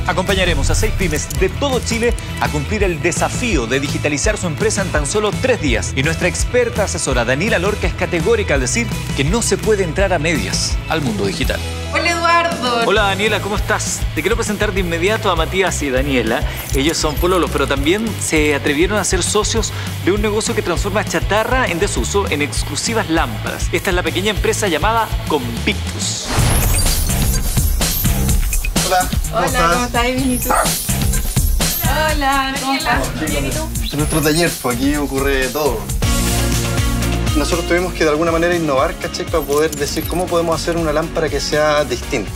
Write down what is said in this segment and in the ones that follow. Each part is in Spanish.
Acompañaremos a 6 pymes de todo Chile a cumplir el desafío de digitalizar su empresa en tan solo 3 días. Y nuestra experta asesora Daniela Lorca es categórica al decir que no se puede entrar a medias al mundo digital. Hola Eduardo. Hola Daniela, ¿cómo estás? Te quiero presentar de inmediato a Matías y Daniela. Ellos son pololos, pero también se atrevieron a ser socios de un negocio que transforma chatarra en desuso en exclusivas lámparas. Esta es la pequeña empresa llamada Convictus. Hola, ¿cómo estás? ¿Cómo estás? Bien, ¿y tú? Hola, ¿cómo estás? Bien, ¿y tú? En nuestro taller, pues aquí ocurre todo. Nosotros tuvimos que de alguna manera innovar, ¿cachai? Para poder decir cómo podemos hacer una lámpara que sea distinta.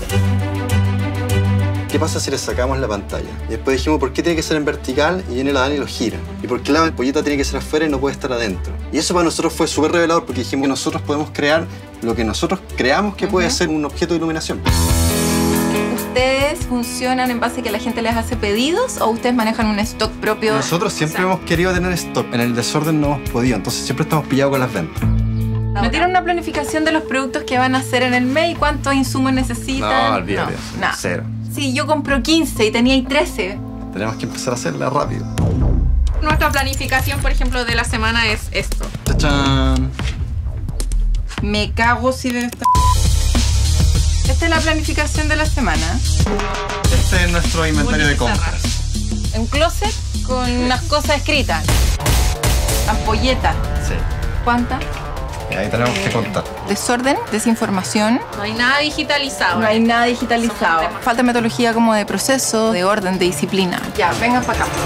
¿Qué pasa si le sacamos la pantalla? Y después dijimos, ¿por qué tiene que ser en vertical? Y viene la Dani y lo gira. ¿Y por qué la ampolleta tiene que ser afuera y no puede estar adentro? Y eso para nosotros fue súper revelador porque dijimos que nosotros podemos crear lo que nosotros creamos que puede ser un objeto de iluminación. ¿Ustedes funcionan en base a que la gente les hace pedidos o ustedes manejan un stock propio? Nosotros siempre hemos querido tener stock. En el desorden no hemos podido, entonces siempre estamos pillados con las ventas. ¿No tienen una planificación de los productos que van a hacer en el mes y cuántos insumos necesitan? No, olvídate. No. Cero. Sí, yo compro 15 y tenía ahí 13. Tenemos que empezar a hacerla rápido. Nuestra planificación, por ejemplo, de la semana es esto. ¡Chachán! Me cago si veo esta... Esta es la planificación de la semana. Este es nuestro inventario de compras. Un closet con unas cosas escritas. Ampolleta. Sí. ¿Cuántas? Y ahí tenemos que contar. Desorden, desinformación. No hay nada digitalizado. No hay nada digitalizado. Somos Falta metodología como de proceso, de orden, de disciplina. Ya, vengan para acá.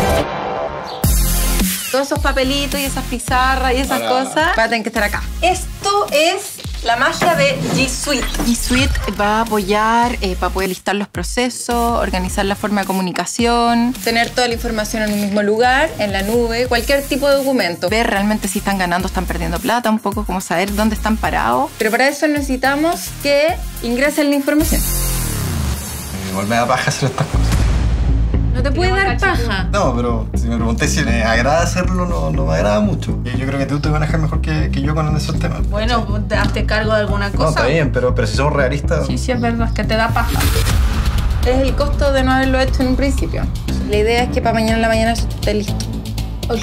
Todos esos papelitos y esas pizarras y esas cosas van a tener que estar acá. Esto es la magia de G Suite. G Suite va a apoyar para poder listar los procesos, organizar la forma de comunicación, tener toda la información en un mismo lugar, en la nube, cualquier tipo de documento. Ver realmente si están ganando o están perdiendo plata, un poco como saber dónde están parados. Pero para eso necesitamos que ingresen la información. Igual me da paja hacer estas cosas. No te puede dar paja. No, pero si me pregunté si me agrada hacerlo, no me agrada mucho. Yo creo que tú te manejas mejor que yo con esos temas. Bueno, hazte cargo de alguna cosa. No, está bien, pero si somos realistas... Sí, es verdad, es que te da paja. Es el costo de no haberlo hecho en un principio. La idea es que para mañana en la mañana esté listo. Ok.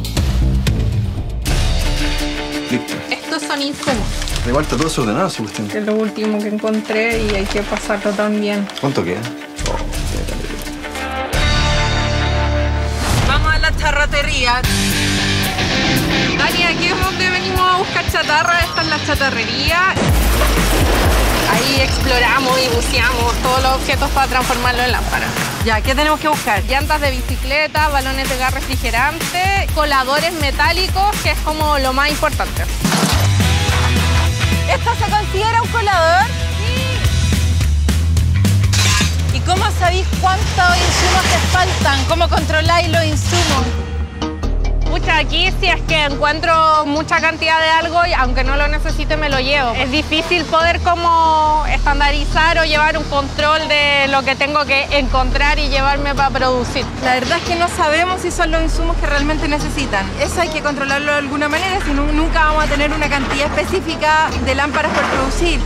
Listo. Estos son insumos. Igual está todo desordenado, su cuestión. Es lo último que encontré y hay que pasarlo también. ¿Cuánto queda? Vamos a la charratería. Dani, aquí es donde venimos a buscar chatarra. Esta es la chatarrería. Ahí exploramos y buceamos todos los objetos para transformarlo en lámpara. Ya, ¿qué tenemos que buscar? Llantas de bicicleta, balones de gas refrigerante, coladores metálicos, que es como lo más importante. ¿Esto se considera un colador? Sí. ¿Y cómo sabéis cuántos insumos te faltan? ¿Cómo controláis los insumos? Pucha, aquí si es que encuentro mucha cantidad de algo y aunque no lo necesite me lo llevo. Es difícil poder como estandarizar o llevar un control de lo que tengo que encontrar y llevarme para producir. La verdad es que no sabemos si son los insumos que realmente necesitan. Eso hay que controlarlo de alguna manera, si no, nunca vamos a tener una cantidad específica de lámparas por producir.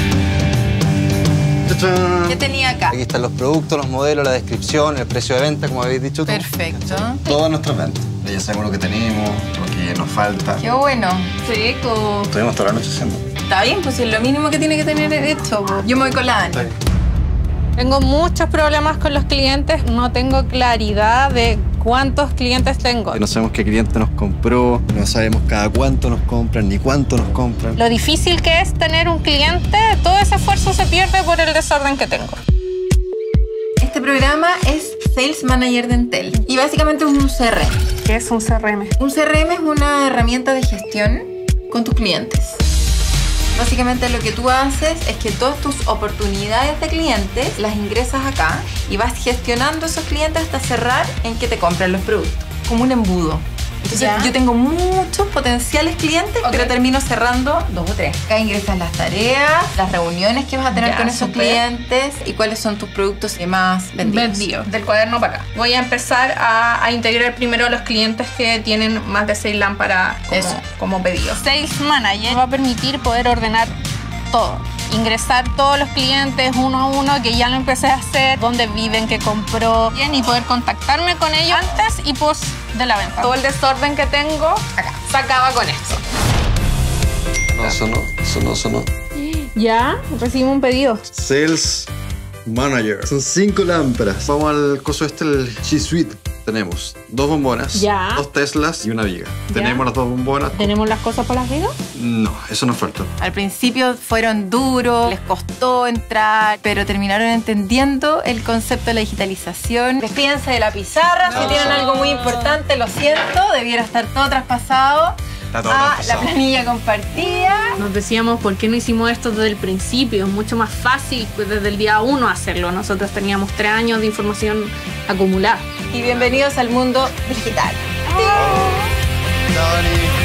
¡Chachán! ¿Qué tenía acá? Aquí están los productos, los modelos, la descripción, el precio de venta, como habéis dicho tú. Perfecto. Todas nuestras ventas. Ya sabemos lo que tenemos, lo que nos falta. Qué bueno. Rico. Estuvimos toda la noche haciendo. Está bien, pues es lo mínimo que tiene que tener esto. Yo me voy con la Dani. Está bien. Tengo muchos problemas con los clientes. No tengo claridad de cuántos clientes tengo. No sabemos qué cliente nos compró, no sabemos cada cuánto nos compran, ni cuánto nos compran. Lo difícil que es tener un cliente, todo ese esfuerzo se pierde por el desorden que tengo. Este programa es Sales Manager de Entel y básicamente es un CRM. ¿Qué es un CRM? Un CRM es una herramienta de gestión con tus clientes. Básicamente lo que tú haces es que todas tus oportunidades de clientes las ingresas acá y vas gestionando esos clientes hasta cerrar en que te compran los productos, como un embudo. Entonces ¿Ya? yo tengo muchos potenciales clientes, pero termino cerrando 2 o 3. Acá ingresas las tareas, las reuniones que vas a tener Ya, con esos súper. clientes y cuáles son tus productos más vendidos. Del cuaderno para acá. Voy a empezar a integrar primero a los clientes que tienen más de 6 lámparas Eso. como pedido. Sales Manager va a permitir poder ordenar todo. Ingresar todos los clientes uno a uno, que ya lo empecé a hacer, dónde viven, qué compró, bien, y poder contactarme con ellos antes y post de la venta. Todo el desorden que tengo acá se acaba con esto. Sonó. Ya, recibimos un pedido. Sales Manager. Son 5 lámparas. Vamos al coso este, el G Suite. Tenemos 2 bombonas, Ya. 2 Teslas y una viga. Tenemos las 2 bombonas. ¿Tenemos las cosas para las vigas? No, eso nos falta. Al principio fueron duros, les costó entrar, pero terminaron entendiendo el concepto de la digitalización. Despídense de la pizarra, si tienen algo muy importante, lo siento, debiera estar todo traspasado a la planilla compartida. Nos decíamos, ¿por qué no hicimos esto desde el principio? Es mucho más fácil desde el día 1 hacerlo. Nosotros teníamos 3 años de información acumulada. Y bienvenidos al mundo digital. Dani.